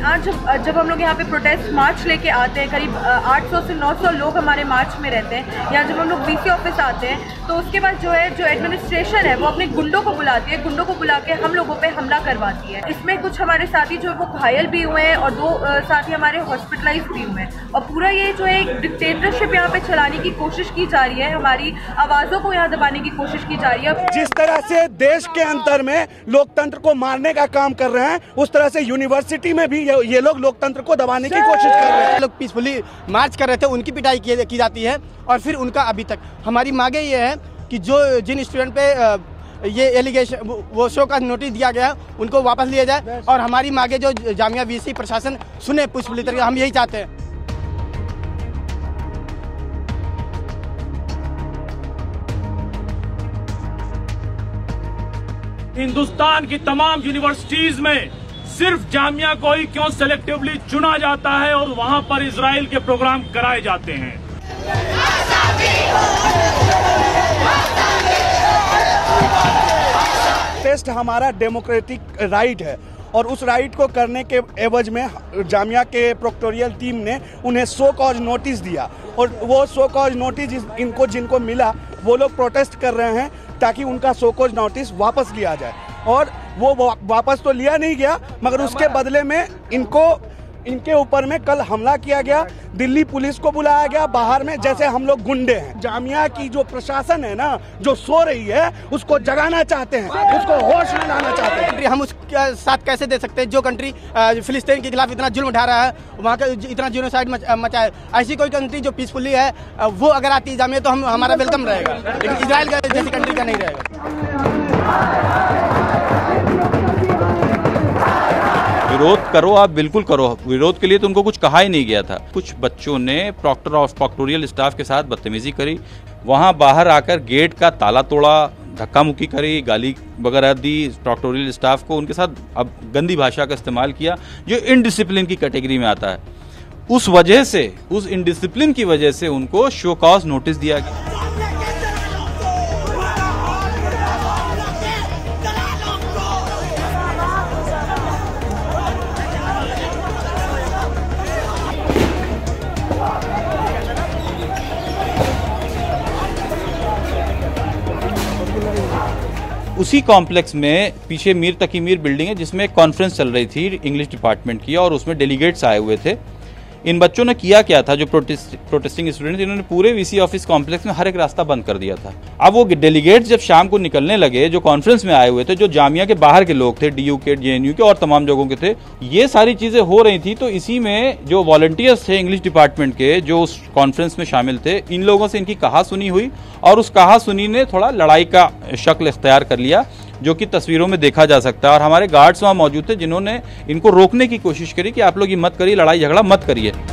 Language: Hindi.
आज जब हम लोग यहाँ पे प्रोटेस्ट मार्च लेके आते हैं, करीब 800 से 900 लोग हमारे मार्च में रहते हैं, या जब हम लोग वीसी ऑफिस आते हैं तो उसके बाद जो एडमिनिस्ट्रेशन है वो अपने गुंडों को बुलाती है, गुंडों को बुला के हम लोगों पे हमला करवाती है। इसमें कुछ हमारे साथी जो है वो घायल भी हुए हैं और 2 साथी हमारे हॉस्पिटलाइज भी हुए हैं। और पूरा ये जो है एक डिक्टेटरशिप यहाँ पे चलाने की कोशिश की जा रही है, हमारी आवाज़ों को यहाँ दबाने की कोशिश की जा रही है। जिस तरह से देश के अंदर में लोकतंत्र को मारने का काम कर रहे हैं, उस तरह से यूनिवर्सिटी में भी ये लोग लोकतंत्र को दबाने की कोशिश कर रहे हैं। लोग पीसफुली मार्च कर रहे थे, उनकी पिटाई की जाती है और फिर उनका अभी तक हमारी मांगे ये है कि जिन स्टूडेंट पे ये एलिगेशन वो शो का नोटिस दिया गया है उनको वापस लिया जाए और हमारी मांगे जो जामिया वीसी प्रशासन सुने पीसफुली तरीके, हम यही चाहते हैं। हिंदुस्तान की तमाम यूनिवर्सिटीज में सिर्फ जामिया को ही क्यों सेलेक्टिवली चुना जाता है और वहां पर इजराइल के प्रोग्राम कराए जाते हैं? टेस्ट हमारा डेमोक्रेटिक राइट है और उस राइट को करने के एवज में जामिया के प्रोक्टोरियल टीम ने उन्हें शो कॉज नोटिस दिया और वो शो कॉज नोटिस इनको जिनको मिला वो लोग प्रोटेस्ट कर रहे हैं ताकि उनका शो कॉज नोटिस वापस लिया जाए। और वो वापस तो लिया नहीं गया, मगर उसके बदले में इनके ऊपर में कल हमला किया गया, दिल्ली पुलिस को बुलाया गया बाहर में, जैसे हम लोग गुंडे हैं। जामिया की जो प्रशासन है ना, जो सो रही है, उसको जगाना चाहते हैं, उसको होश में लाना चाहते हैं। हम उसके साथ कैसे दे सकते हैं जो कंट्री फिलिस्तीन के खिलाफ इतना जुल्म उठा रहा है, वहाँ का इतना जीनोसाइड मचा है। ऐसी कोई कंट्री जो पीसफुली है वो अगर आती है जामिया तो हमारा वेलकम रहेगा, लेकिन इजराइल का जैसी कंट्री का नहीं रहेगा। विरोध करो, आप बिल्कुल करो, विरोध के लिए तो उनको कुछ कहा ही नहीं गया था। कुछ बच्चों ने प्रोक्टोरियल स्टाफ के साथ बदतमीजी करी, वहां बाहर आकर गेट का ताला तोड़ा, धक्का मुक्की करी, गाली वगैरह दी प्रोक्टोरियल स्टाफ को, उनके साथ अब गंदी भाषा का इस्तेमाल किया जो इनडिसिप्लिन की कैटेगरी में आता है। उस वजह से, उस इनडिसिप्लिन की वजह से उनको शो कॉज नोटिस दिया गया। उसी कॉम्प्लेक्स में पीछे मीर तकी मीर बिल्डिंग है जिसमें एक कॉन्फ्रेंस चल रही थी इंग्लिश डिपार्टमेंट की और उसमें डेलीगेट्स आए हुए थे। इन बच्चों ने किया क्या था, जो प्रोटेस्टिंग स्टूडेंट्स, इन्होंने पूरे वीसी ऑफिस कॉम्प्लेक्स में हर एक रास्ता बंद कर दिया था। अब वो डेलीगेट्स जब शाम को निकलने लगे, जो कॉन्फ्रेंस में आए हुए थे, जो जामिया के बाहर के लोग थे, DU के, JNU के और तमाम जगहों के थे, ये सारी चीज़ें हो रही थी। तो इसी में जो वॉलंटियर्स थे इंग्लिश डिपार्टमेंट के जो उस कॉन्फ्रेंस में शामिल थे, इन लोगों से इनकी कहा-सुनी हुई और उस कहा-सुनी ने थोड़ा लड़ाई का शक्ल इख्तियार कर लिया, जो कि तस्वीरों में देखा जा सकता है। और हमारे गार्ड्स वहाँ मौजूद थे जिन्होंने इनको रोकने की कोशिश करी कि आप लोग ये मत करिए, लड़ाई झगड़ा मत करिए।